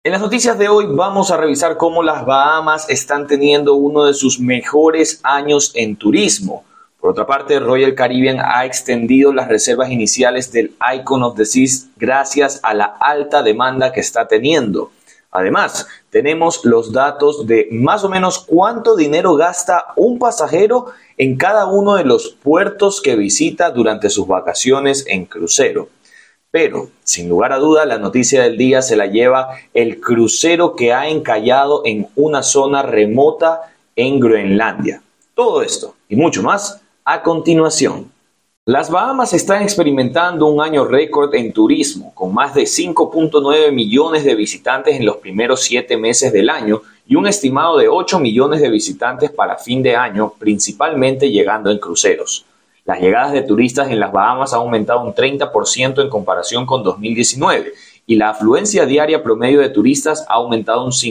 En las noticias de hoy vamos a revisar cómo las Bahamas están teniendo uno de sus mejores años en turismo. Por otra parte, Royal Caribbean ha extendido las reservas iniciales del Icon of the Seas gracias a la alta demanda que está teniendo. Además, tenemos los datos de más o menos cuánto dinero gasta un pasajero en cada uno de los puertos que visita durante sus vacaciones en crucero. Pero, sin lugar a duda, la noticia del día se la lleva el crucero que ha encallado en una zona remota en Groenlandia. Todo esto y mucho más a continuación. Las Bahamas están experimentando un año récord en turismo, con más de 5.9 millones de visitantes en los primeros 7 meses del año y un estimado de 8 millones de visitantes para fin de año, principalmente llegando en cruceros. Las llegadas de turistas en las Bahamas han aumentado un 30% en comparación con 2019 y la afluencia diaria promedio de turistas ha aumentado un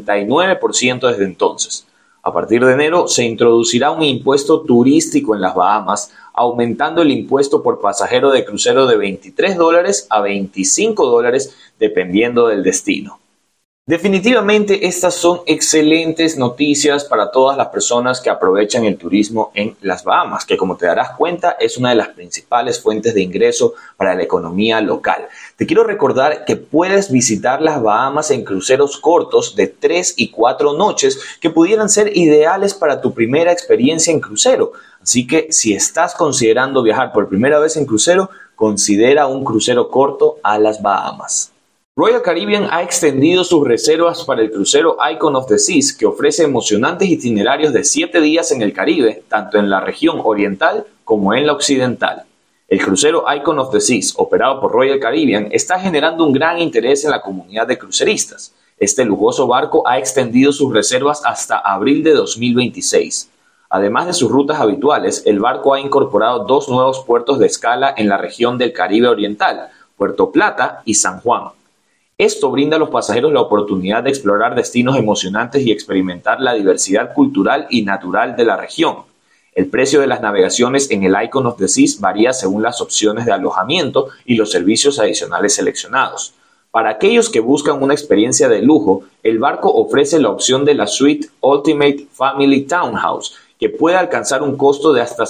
59% desde entonces. A partir de enero se introducirá un impuesto turístico en las Bahamas, aumentando el impuesto por pasajero de crucero de $23 a $25 dependiendo del destino. Definitivamente estas son excelentes noticias para todas las personas que aprovechan el turismo en las Bahamas, que como te darás cuenta es una de las principales fuentes de ingreso para la economía local. Te quiero recordar que puedes visitar las Bahamas en cruceros cortos de 3 y 4 noches que pudieran ser ideales para tu primera experiencia en crucero. Así que si estás considerando viajar por primera vez en crucero, considera un crucero corto a las Bahamas. Royal Caribbean ha extendido sus reservas para el crucero Icon of the Seas, que ofrece emocionantes itinerarios de 7 días en el Caribe, tanto en la región oriental como en la occidental. El crucero Icon of the Seas, operado por Royal Caribbean, está generando un gran interés en la comunidad de cruceristas. Este lujoso barco ha extendido sus reservas hasta abril de 2026. Además de sus rutas habituales, el barco ha incorporado 2 nuevos puertos de escala en la región del Caribe oriental, Puerto Plata y San Juan. Esto brinda a los pasajeros la oportunidad de explorar destinos emocionantes y experimentar la diversidad cultural y natural de la región. El precio de las navegaciones en el Icon of the Seas varía según las opciones de alojamiento y los servicios adicionales seleccionados. Para aquellos que buscan una experiencia de lujo, el barco ofrece la opción de la suite Ultimate Family Townhouse, que puede alcanzar un costo de hasta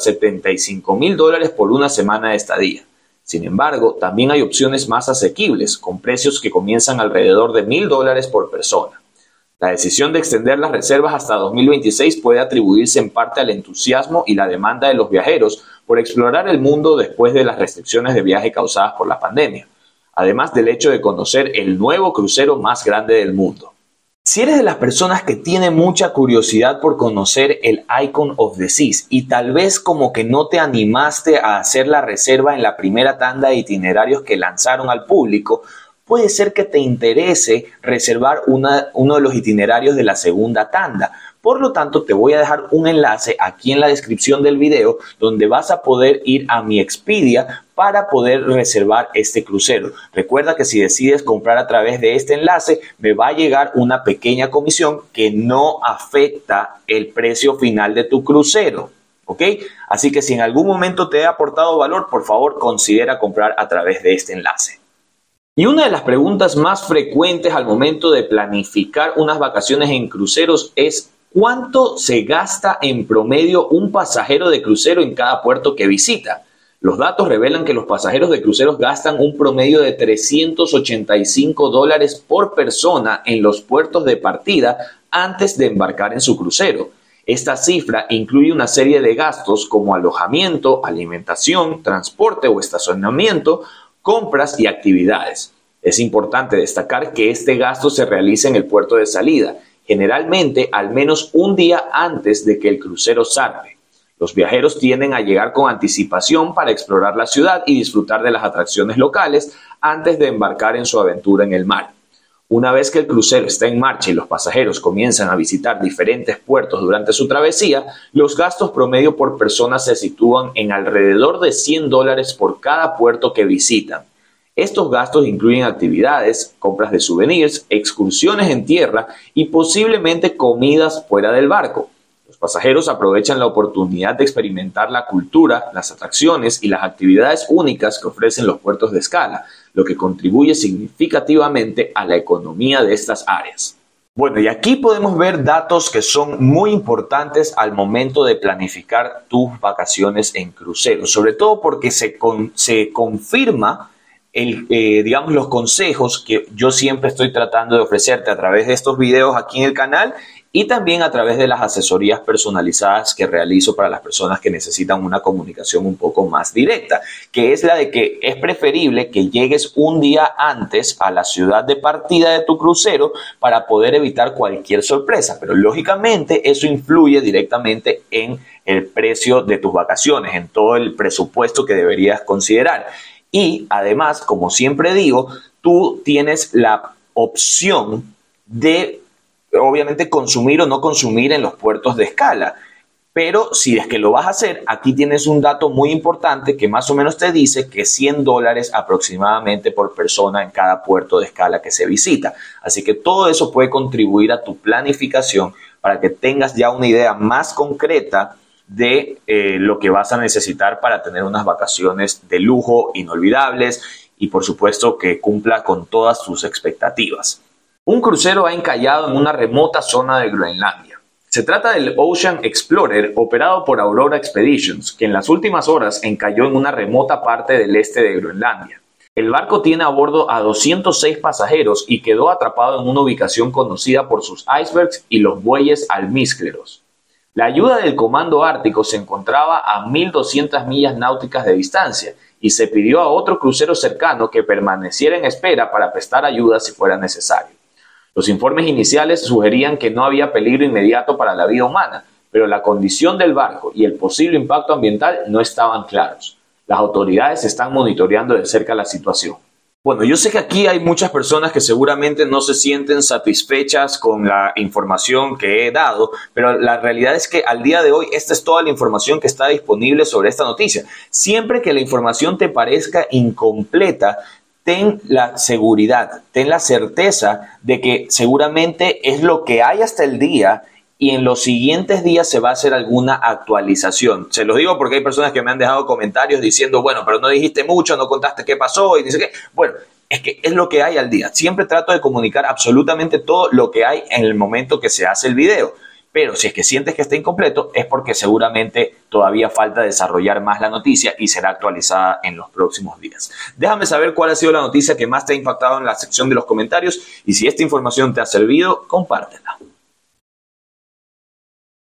$75,000 por una semana de estadía. Sin embargo, también hay opciones más asequibles, con precios que comienzan alrededor de $1,000 por persona. La decisión de extender las reservas hasta 2026 puede atribuirse en parte al entusiasmo y la demanda de los viajeros por explorar el mundo después de las restricciones de viaje causadas por la pandemia, además del hecho de conocer el nuevo crucero más grande del mundo. Si eres de las personas que tiene mucha curiosidad por conocer el Icon of the Seas y tal vez como que no te animaste a hacer la reserva en la primera tanda de itinerarios que lanzaron al público, puede ser que te interese reservar uno de los itinerarios de la segunda tanda. Por lo tanto, te voy a dejar un enlace aquí en la descripción del video donde vas a poder ir a mi Expedia para poder reservar este crucero. Recuerda que si decides comprar a través de este enlace, me va a llegar una pequeña comisión que no afecta el precio final de tu crucero. ¿Ok? Así que si en algún momento te he aportado valor, por favor considera comprar a través de este enlace. Y una de las preguntas más frecuentes al momento de planificar unas vacaciones en cruceros es ¿cuánto se gasta en promedio un pasajero de crucero en cada puerto que visita? Los datos revelan que los pasajeros de cruceros gastan un promedio de $385 por persona en los puertos de partida antes de embarcar en su crucero. Esta cifra incluye una serie de gastos como alojamiento, alimentación, transporte o estacionamiento, compras y actividades. Es importante destacar que este gasto se realiza en el puerto de salida, generalmente al menos un día antes de que el crucero zarpe. Los viajeros tienden a llegar con anticipación para explorar la ciudad y disfrutar de las atracciones locales antes de embarcar en su aventura en el mar. Una vez que el crucero está en marcha y los pasajeros comienzan a visitar diferentes puertos durante su travesía, los gastos promedio por persona se sitúan en alrededor de $100 por cada puerto que visitan. Estos gastos incluyen actividades, compras de souvenirs, excursiones en tierra y posiblemente comidas fuera del barco. Los pasajeros aprovechan la oportunidad de experimentar la cultura, las atracciones y las actividades únicas que ofrecen los puertos de escala, lo que contribuye significativamente a la economía de estas áreas. Bueno, y aquí podemos ver datos que son muy importantes al momento de planificar tus vacaciones en crucero, sobre todo porque se confirma digamos, los consejos que yo siempre estoy tratando de ofrecerte a través de estos videos aquí en el canal y también a través de las asesorías personalizadas que realizo para las personas que necesitan una comunicación un poco más directa, que es la de que es preferible que llegues un día antes a la ciudad de partida de tu crucero para poder evitar cualquier sorpresa, pero lógicamente eso influye directamente en el precio de tus vacaciones, en todo el presupuesto que deberías considerar. Y además, como siempre digo, tú tienes la opción de obviamente consumir o no consumir en los puertos de escala. Pero si es que lo vas a hacer, aquí tienes un dato muy importante que más o menos te dice que $100 aproximadamente por persona en cada puerto de escala que se visita. Así que todo eso puede contribuir a tu planificación para que tengas ya una idea más concreta de lo que vas a necesitar para tener unas vacaciones de lujo, inolvidables y por supuesto que cumpla con todas tus expectativas. Un crucero ha encallado en una remota zona de Groenlandia. Se trata del Ocean Explorer, operado por Aurora Expeditions, que en las últimas horas encalló en una remota parte del este de Groenlandia. El barco tiene a bordo a 206 pasajeros y quedó atrapado en una ubicación conocida por sus icebergs y los bueyes almíscleros. La ayuda del Comando Ártico se encontraba a 1.200 millas náuticas de distancia y se pidió a otro crucero cercano que permaneciera en espera para prestar ayuda si fuera necesario. Los informes iniciales sugerían que no había peligro inmediato para la vida humana, pero la condición del barco y el posible impacto ambiental no estaban claros. Las autoridades están monitoreando de cerca la situación. Bueno, yo sé que aquí hay muchas personas que seguramente no se sienten satisfechas con la información que he dado, pero la realidad es que al día de hoy esta es toda la información que está disponible sobre esta noticia. Siempre que la información te parezca incompleta, ten la seguridad, ten la certeza de que seguramente es lo que hay hasta el día y en los siguientes días se va a hacer alguna actualización. Se los digo porque hay personas que me han dejado comentarios diciendo, bueno, pero no dijiste mucho, no contaste qué pasó y dice qué. Bueno, es que es lo que hay al día. Siempre trato de comunicar absolutamente todo lo que hay en el momento que se hace el video. Pero si es que sientes que está incompleto, es porque seguramente todavía falta desarrollar más la noticia y será actualizada en los próximos días. Déjame saber cuál ha sido la noticia que más te ha impactado en la sección de los comentarios y si esta información te ha servido, compártela.